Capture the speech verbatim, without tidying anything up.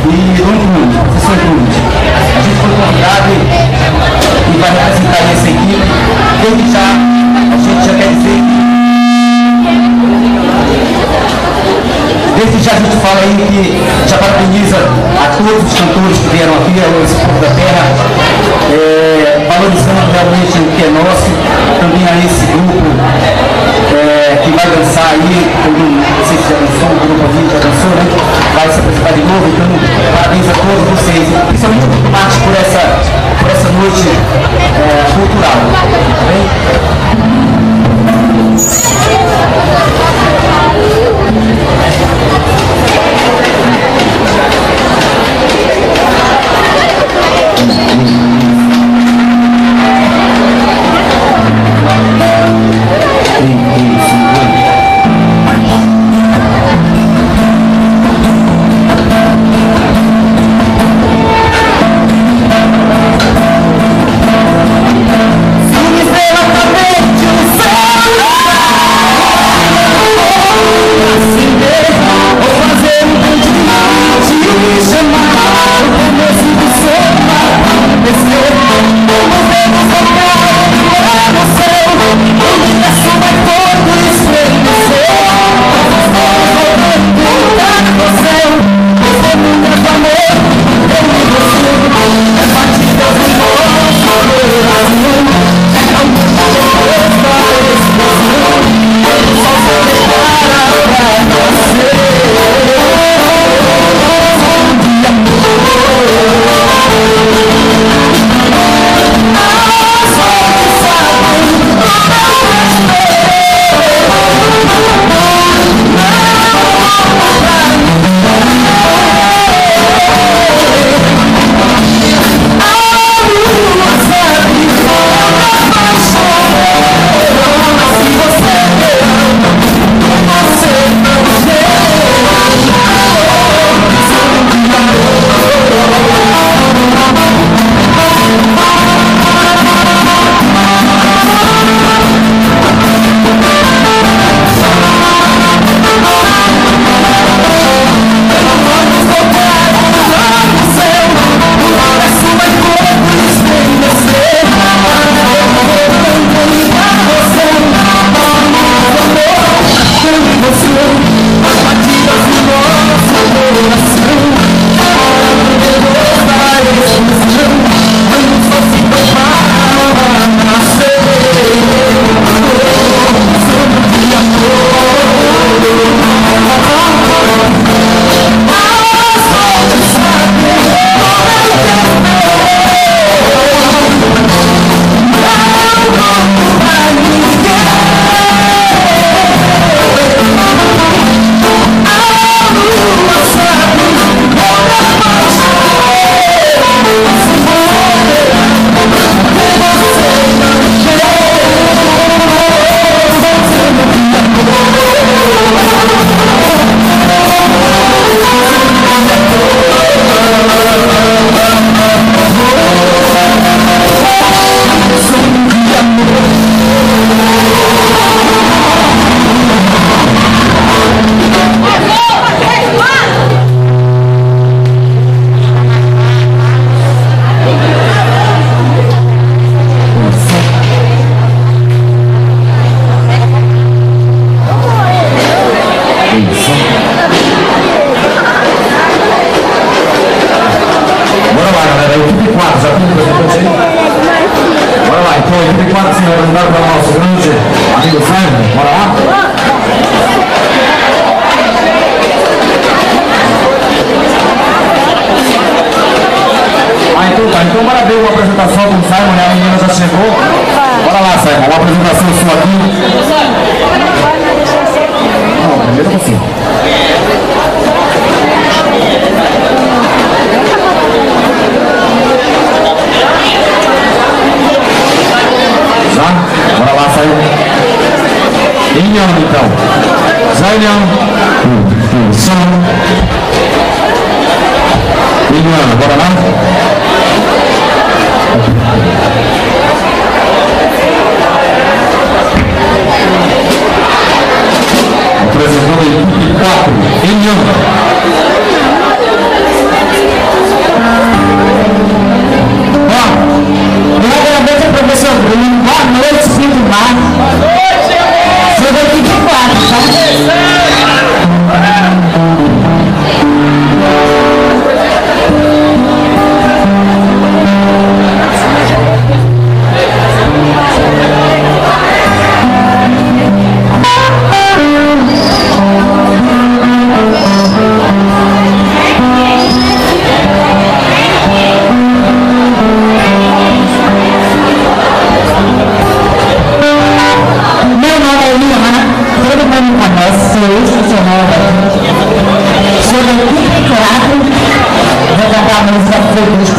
e Dom Cruz, professor Cruz. A gente foi convidado e, e vai representar essa equipe. Desde já, a gente já quer dizer que desde já a gente fala aí que já parabeniza a todos os cantores que vieram aqui, esse povo da terra, é, valorizando realmente o que é nosso, também a esse grupo é, que vai dançar aí, como vocês já dançou, o grupo aqui já dançou, né? Vai se apresentar de novo, então parabéns a todos vocês, principalmente o Tomate por essa, por essa noite é, cultural, tá bem? Apresentando a equipe quatro, em foi dos